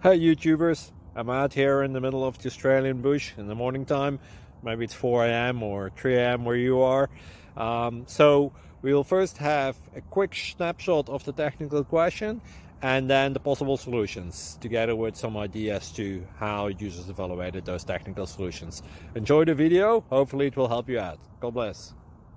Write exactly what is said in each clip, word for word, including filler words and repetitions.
Hey YouTubers, I'm out here in the middle of the Australian bush in the morning time. Maybe it's four A M or three A M where you are. Um, so we'll first have a quick snapshot of the technical question and then the possible solutions, together with some ideas to how users evaluated those technical solutions. Enjoy the video, hopefully it will help you out. God bless.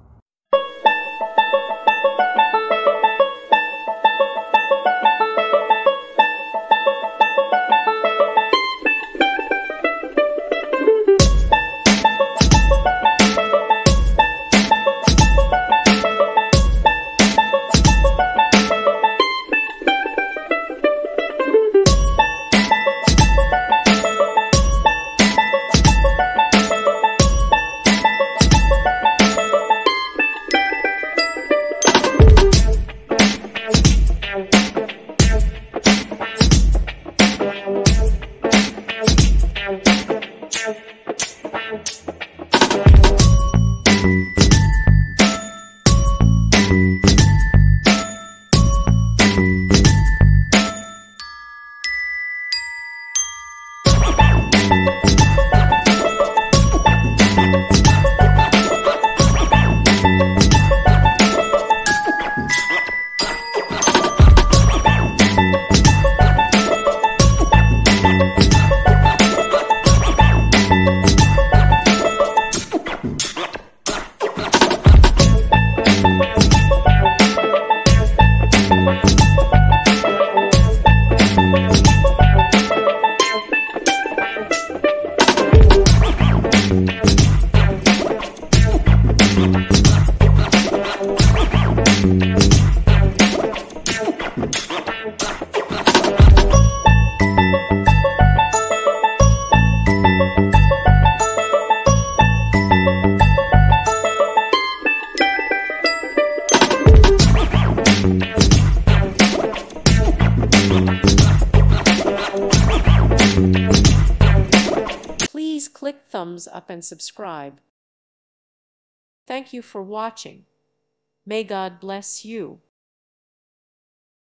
Please click thumbs up and subscribe. Thank you for watching. May God bless you.